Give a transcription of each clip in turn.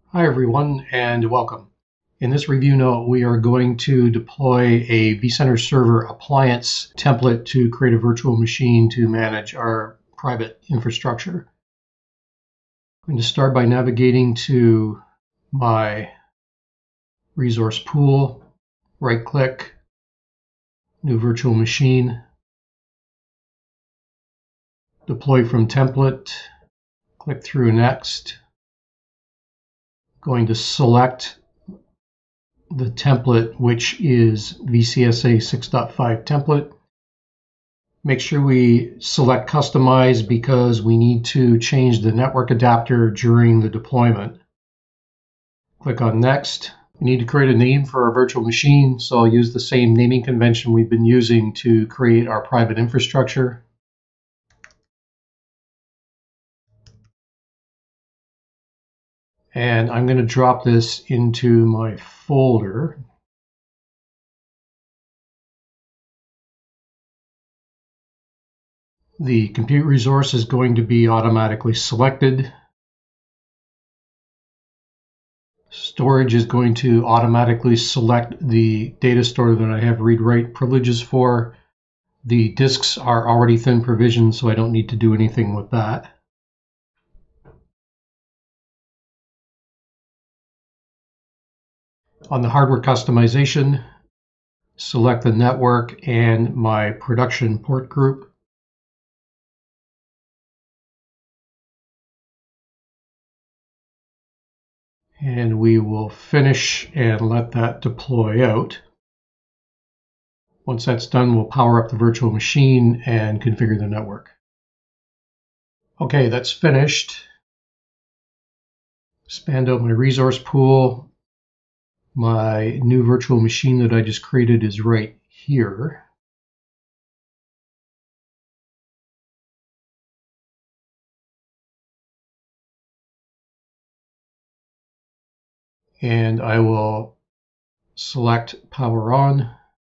Hi everyone and welcome. In this review note, we are going to deploy a vCenter Server appliance template to create a virtual machine to manage our private infrastructure. I'm going to start by navigating to my resource pool, right-click, new virtual machine, deploy from template, click through next. Going to select the template, which is VCSA 6.5 template. Make sure we select customize because we need to change the network adapter during the deployment. Click on next. We need to create a name for our virtual machine, so I'll use the same naming convention we've been using to create our private infrastructure. And I'm going to drop this into my folder. The compute resource is going to be automatically selected. Storage is going to automatically select the data store that I have read-write privileges for. The disks are already thin provisioned, so I don't need to do anything with that. On the hardware customization, select the network and my production port group. And we will finish and let that deploy out. Once that's done, we'll power up the virtual machine and configure the network. Okay, that's finished. Expand out my resource pool. My new virtual machine that I just created is right here. And I will select power on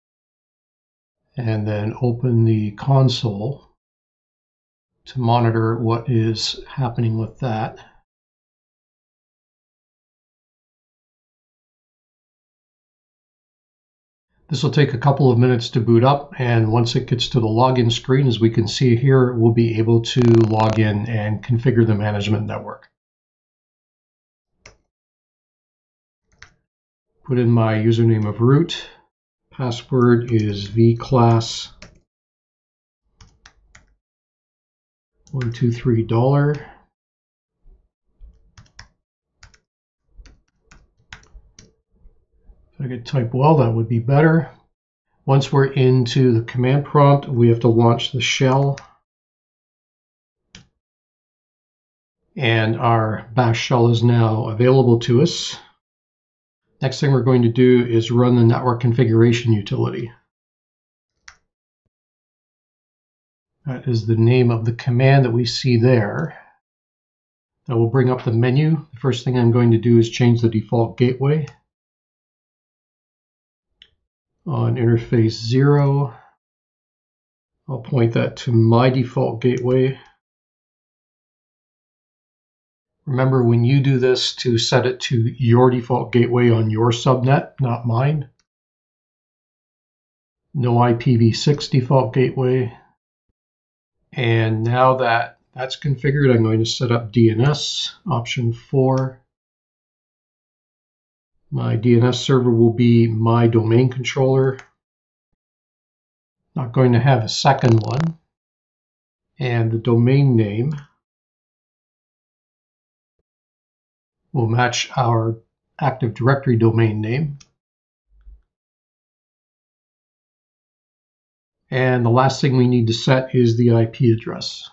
and then open the console to monitor what is happening with that. This will take a couple of minutes to boot up, and once it gets to the login screen, as we can see here, we'll be able to log in and configure the management network. Put in my username of root. Password is vclass123$. If I could type well, that would be better. Once we're into the command prompt, we have to launch the shell. And our bash shell is now available to us. Next thing we're going to do is run the network configuration utility. That is the name of the command that we see there. That will bring up the menu. The first thing I'm going to do is change the default gateway. On interface 0, I'll point that to my default gateway. Remember, when you do this, to set it to your default gateway on your subnet, not mine. No IPv6 default gateway. And now that that's configured, I'm going to set up DNS, option 4. My DNS server will be my domain controller. Not going to have a second one. And the domain name will match our Active Directory domain name. And the last thing we need to set is the IP address.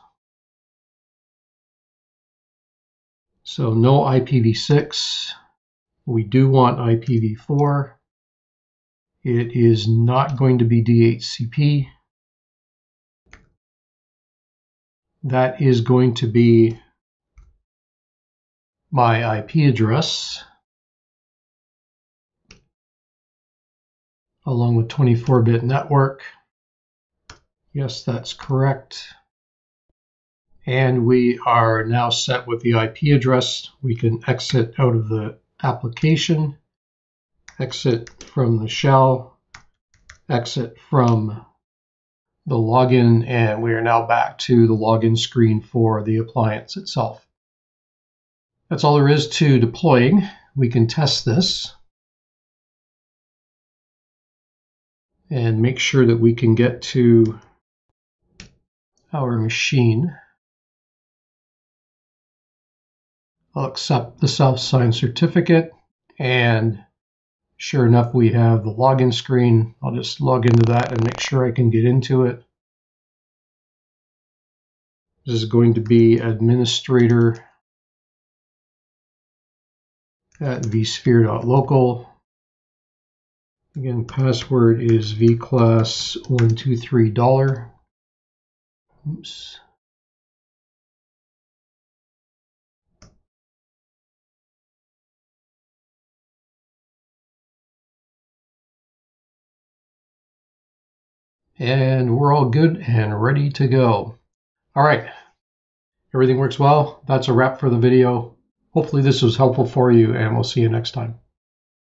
So no IPv6. We do want IPv4. It is not going to be DHCP. That is going to be my IP address, along with 24-bit network. Yes, that's correct. And we are now set with the IP address. We can exit out of the application, exit from the shell, exit from the login, and we are now back to the login screen for the appliance itself. That's all there is to deploying. We can test this and make sure that we can get to our machine. I'll accept the self-signed certificate, and sure enough, we have the login screen. I'll just log into that and make sure I can get into it. This is going to be administrator at vSphere.local. Again, password is vclass123$. Oops. And we're all good and ready to go. All right, everything works well. That's a wrap for the video. Hopefully this was helpful for you, and we'll see you next time.